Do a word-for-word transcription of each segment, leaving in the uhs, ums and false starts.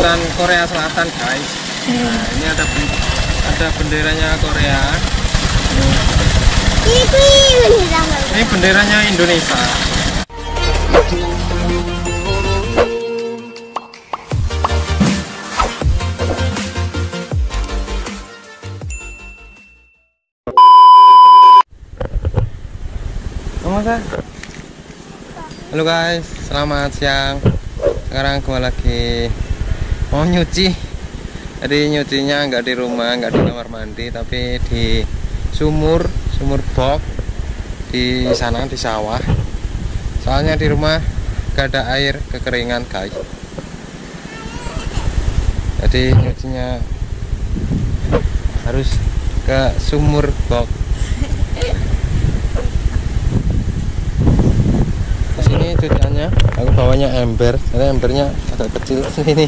Selatan, Korea Selatan guys. Nah, ini ada ada benderanya Korea. Ini benderanya Indonesia. Halo guys, selamat siang. Sekarang gue lagi mau nyuci. Jadi nyucinya nggak di rumah, nggak di kamar mandi, tapi di sumur, sumur bok di sana di sawah. Soalnya di rumah nggak ada air, kekeringan guys. Jadi nyucinya harus ke sumur bok. Ini cuciannya, aku bawanya ember, karena embernya agak kecil sini.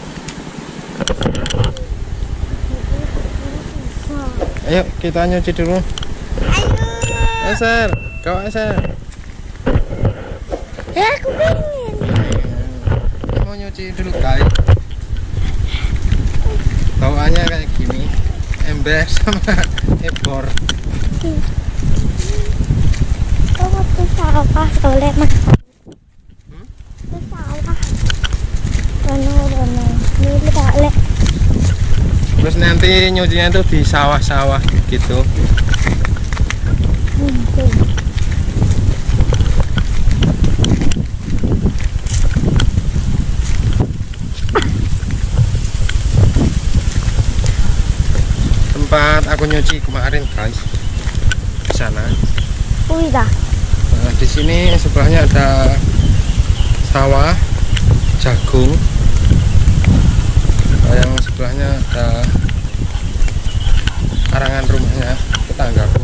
Ayo kita nyuci dulu. Ayo Eser, kau Eser. Ya aku pengen. Mau nyuci dulu guys. Bawaannya kayak gini, ember sama ebor. Ke sawah soleh mas. Hmm? Ke sawah. Rono rono. Ini balik. Terus nanti nyucinya tuh di sawah-sawah gitu. Hmm. Tempat aku nyuci kemarin guys. Di sana. Wih dah. Nah, di sini sebelahnya ada sawah, jagung. Nah, yang sebelahnya ada karangan rumahnya tetanggaku.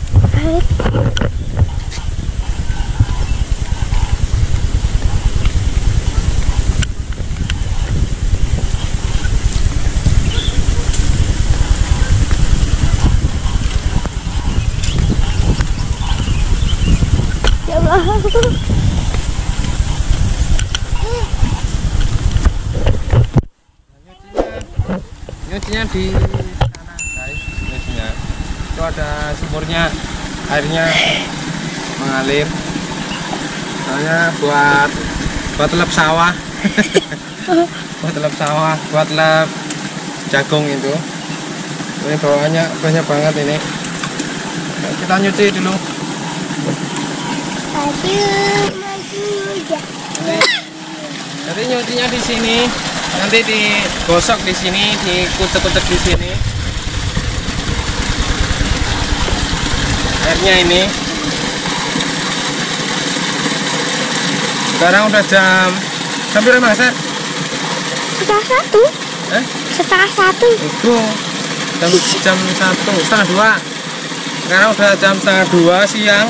Nyucinya di sana guys, nyucinya itu ada sumurnya, airnya mengalir. Soalnya buat buat lep sawah, buat lep sawah, buat lep jagung itu. Ini bawaannya banyak banget ini. Kita nyuci dulu. Jadi nyucinya di sini, nanti digosok di sini, dikucek-kucek di sini. Airnya ini. Sekarang udah jam jam berapa mas? Setengah satu. Eh? Setengah satu. Itu jam jam satu setengah dua. Sekarang udah jam setengah dua siang.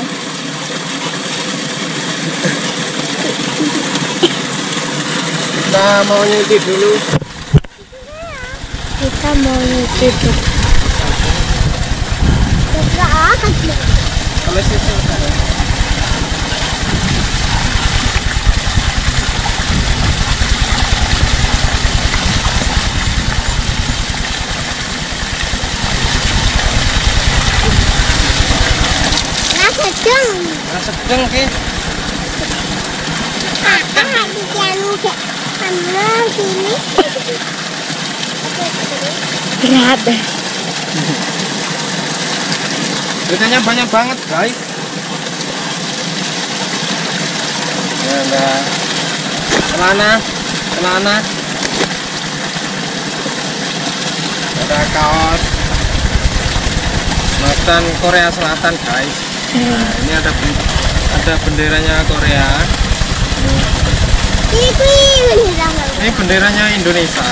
Kita mau nyuci dulu. Kita mau nyuci dulu. Kalau sisi sana. Nah sedang. Nah sedang ki. Apa di jalur ke sana sini? Berat. Biasanya banyak banget guys. Ya, ada celana, celana, ada kaos, Selatan, Korea Selatan guys. Nah, ini ada ada benderanya Korea. Ini benderanya Indonesia.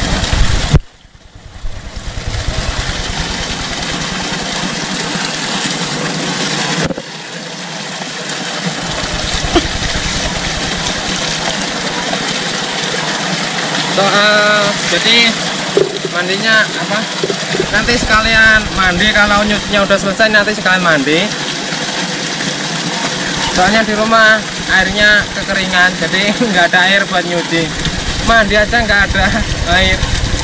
Soal jadi mandinya apa? Nanti sekalian mandi, kalau nyucinya udah selesai nanti sekalian mandi. Soalnya di rumah airnya kekeringan, jadi nggak ada air buat nyuci. mandi aja nggak ada air.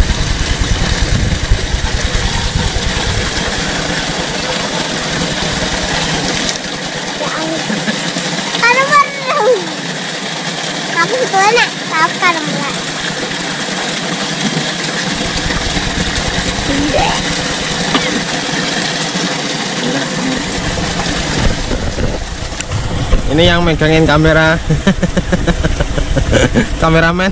Kamu itu enak, tahu kan enggak? Ini yang megangin kamera. Kameramen.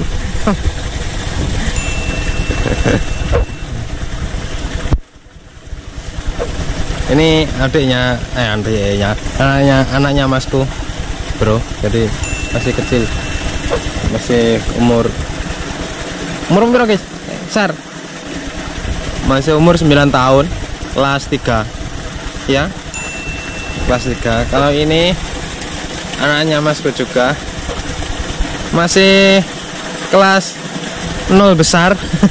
Ini adiknya, eh adiknya, anaknya, anaknya masku, bro. Jadi masih kecil, masih umur umur berapa guys? Sar, masih umur sembilan tahun, kelas tiga, ya, kelas tiga. Kalau ini anaknya masku juga masih kelas nol besar.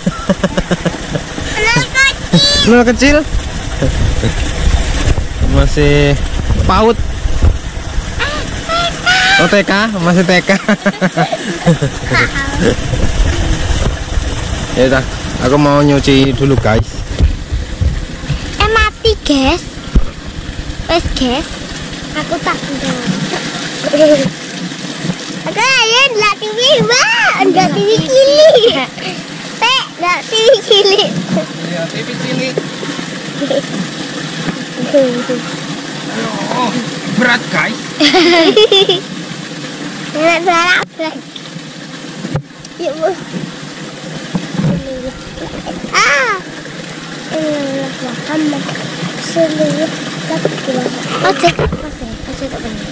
Nol kecil. Masih PAUD. Oh T K, masih T K. Ya udah, aku mau nyuci dulu guys. Eh mati guys. Wes guys. Aku tak udah. Aku ayo ndak T V, Mbak. Ndak T V cilik. Teh, ndak T V cilik. Ya, T V cilik. Oh, berat guys. Berat berat berat. Ya bu. Ah. Eh, Muhammad sallallahu alaihi wasallam. Oke, oke, oke tak benar.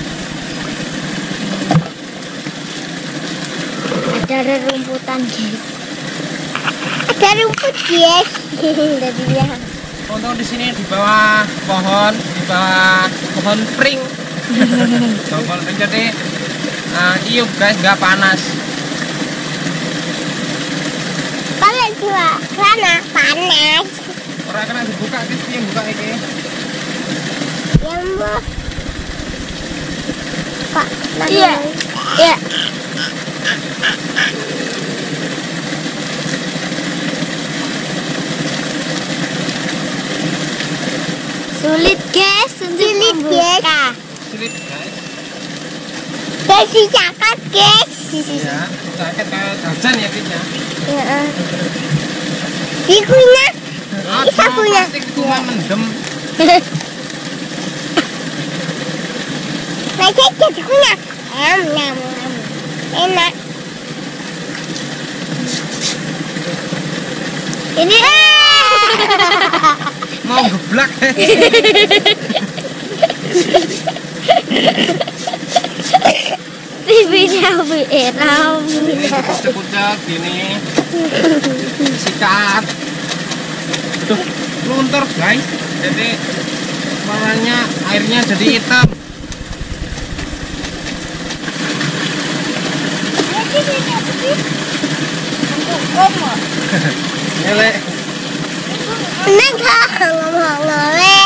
Ada rerumputan guys. Ada rumput guys. Dari dia. Untuk di sini di bawah pohon, di bawah pohon pring. Pohon pring jadi uh, iup guys, nggak panas. Panas juga, karena panas. Orang kena dibuka, guys, yang buka ini. Yang bu. Pak, iya, iya. Sulit guys, sulit guys. Sulit guys. Kasih cakap guys. Ya, sakit kayak jajan ya guys ya. Iya. Dikunya, Ah, sapunya. plastik cuma mendem. Nanti dikunya, em, em, em, enak. Ini. Mau geblak. T V-nya viral. Kucek-kucek gini. Sikat. Tuh, luntur guys. Jadi warnanya airnya jadi hitam. Elek. Neng ngomong-ngomong le.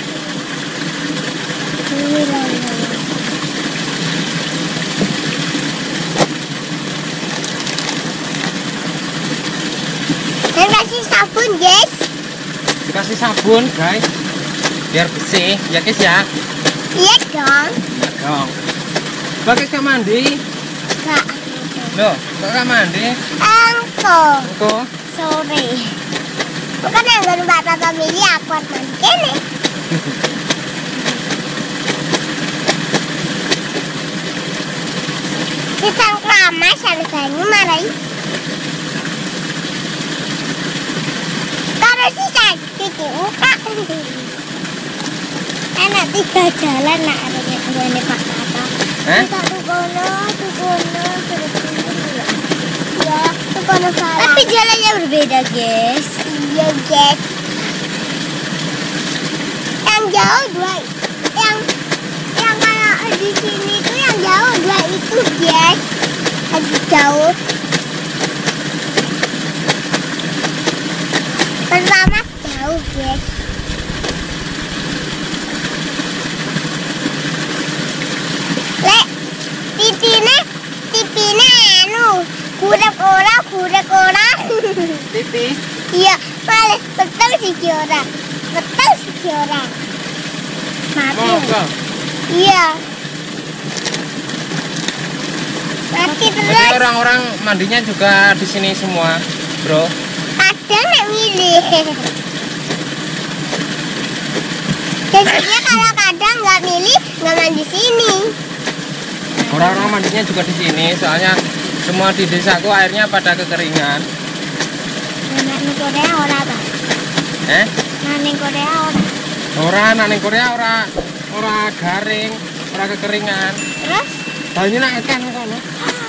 Neng kasih sabun guys. Dikasih sabun guys, biar bersih ya guys ya. Iya dong. Iya dong. Bagus gak mandi? Kak. Loh, kok gak mandi? Engko. Kok? Sore. Bukan yang baru bapak pemilih aku mandi nih. Kita keramas harganya marahin. Kalau sisa kiki muka. Enak tiga jalan nak ada dua ini Pak Tata. Eh? Kita tuh kono, tuh kono, terus ini. Ya, tuh kono salah. Tapi jalannya berbeda guys. Iya guys. Yang jauh dua, yang yang kayak di sini tuh yang jauh dua itu guys. Lagi jauh. Pertama jauh guys. Le, tipine, tipine anu, Tipis. Iya, malah betul sih orang. Betul sih orang. Mati. Masa? Iya. Mati Jadi terus. orang-orang mandinya juga di sini semua, bro. Kadang nggak milih. Jadinya kalau kadang nggak milih, nggak mandi sini. Orang-orang mandinya juga di sini, soalnya semua di desaku airnya pada kekeringan. Nah, di Korea ora apa? Eh? Nah, di Korea ora. Ora, nang ning Korea ora ora garing, ora kekeringan. Terus? Banyu nak ikan kono.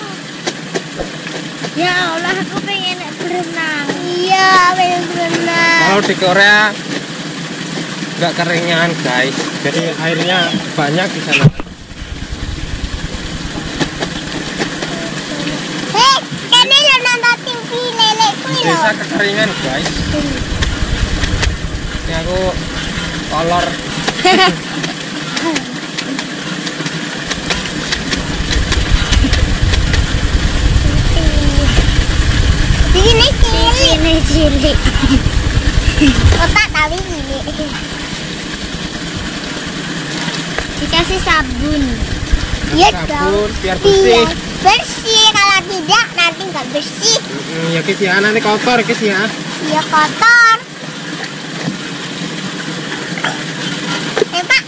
Ya Allah, aku pengen berenang. Iya, pengen berenang. Kalau di Korea nggak keringan, guys. Jadi airnya banyak di sana. Hei, kene yo nonton T V leleku lho. Desa kekeringan, guys. Ini aku kolor. Di sini cilik. Ini cilik. Otak tapi cilik. Dikasih sabun. Iya Sabun, dong. biar bersih. Iya, bersih. Kalau tidak nanti nggak bersih. Mm, ya guys ya, nanti kotor guys ya. Iya kotor. Eh Pak.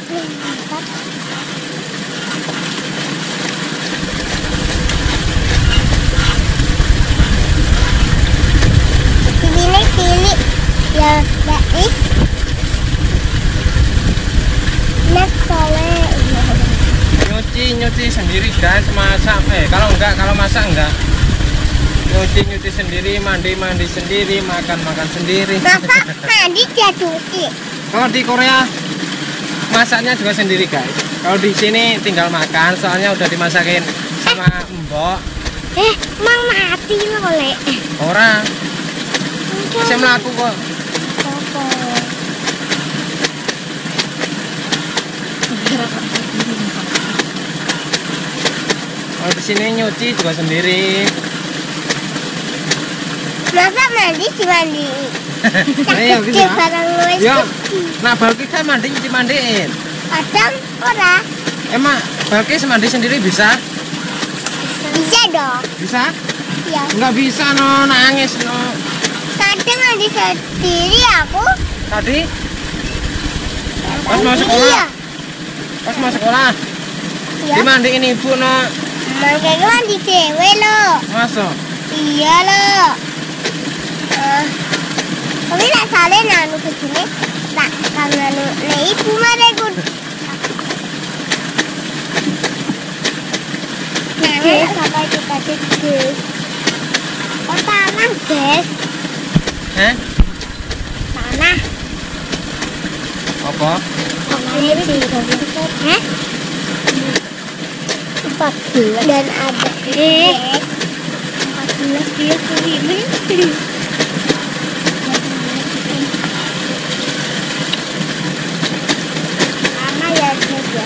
Ini cilik. Ya baik. Nak soleh. Nyuci nyuci sendiri guys, masak eh kalau enggak kalau masak enggak. Nyuci nyuci sendiri, mandi mandi sendiri, makan makan sendiri. Masa mandi dia cuci. Kalau di Korea masaknya juga sendiri guys. Kalau di sini tinggal makan, soalnya udah dimasakin sama mbok. Eh, mang mati loh le. Orang saya melaku kok. Kalau di sini nyuci juga sendiri. Masa mandi dimandi? Ayo Kecil bisa. barang luwes. Yo, nah Balki kan mandi nyuci mandiin. Kadang ora. Emang Balki mandi sendiri bisa? Bisa dong. Bisa? Ya. Enggak bisa no, nangis no. Kadang mandi sendiri aku. Tadi pas mau sekolah, Iya. pas mau sekolah Iya. dimandiin ibu no. Makanya mandi cewek lo. Masuk. Iya lo. Eh, tapi nak salah nanu begini. Tak kangen le ibu mereka. Nah, sampai kita cek. Oh tanah guys. Eh? Tanah. Apa? Tanahnya sih. Hah? Empat belas. Dan ada. Eh. Empat belas dia sendiri. Sama ya juga.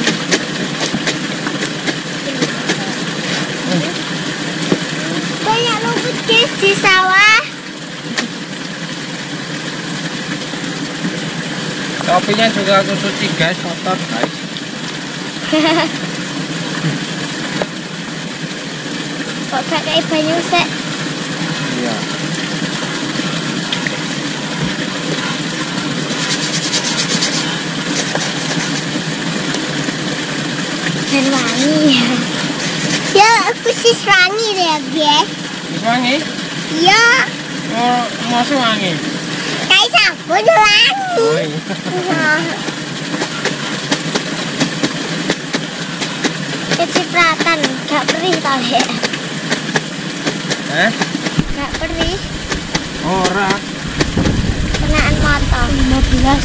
Banyak rumput guys di sawah. Topinya juga aku cuci guys, kotor guys. Kok gak kayak banyu sek? Iya. Dan wangi. Ya, aku sih wangi deh guys. Wis wangi? Ya, Oh, masuk wangi. kayak sabun wangi. Oh iya. Kecipratan, gak perih tadi. Eh? Gak perih, Ora. kenaan motor. lima belas.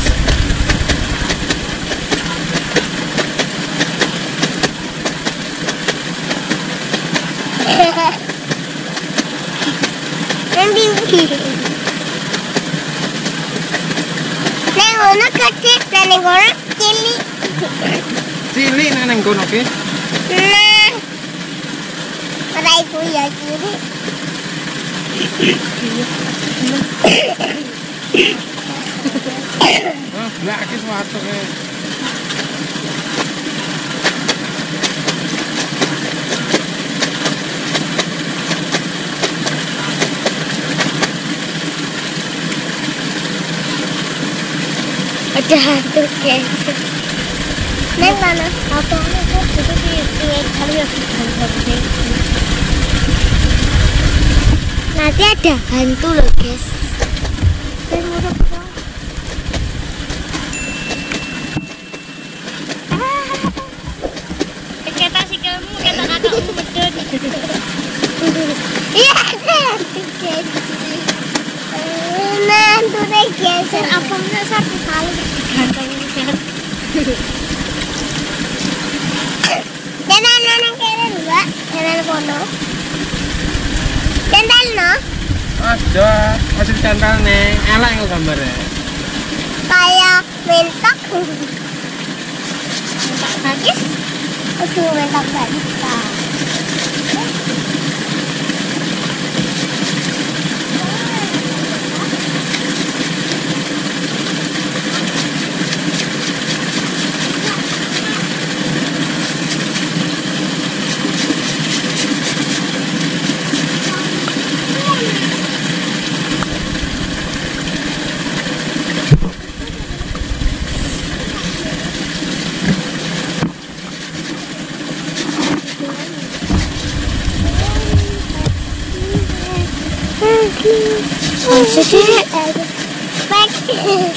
Nanti Neng ngono kecil, neng ngono cilik. Cilik nang nang kono ki. Nah, ora iku ya cilik. Ah, lagi suatu nih. Ada hantu guys. Neng mana? Apa nih kok itu di di kali ya. Nanti ada hantu loh guys. Saya mau dong. Kata si kamu kata kakakmu medot. Iya guys. Nanti deh guys. Apa mana satu kali ganteng sehat. Jangan nang kene dua, jangan kono. Cendal no? Ada, masih cendal nih. Elak yang gambarnya. Kayak mentok. Mentok bagis? Aduh, mentok bagis. Sedih. Baik. Eh.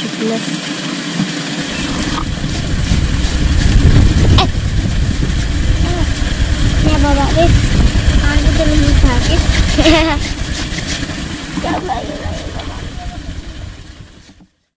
Ya bapak bis. Aku belum sakit. Coba ya.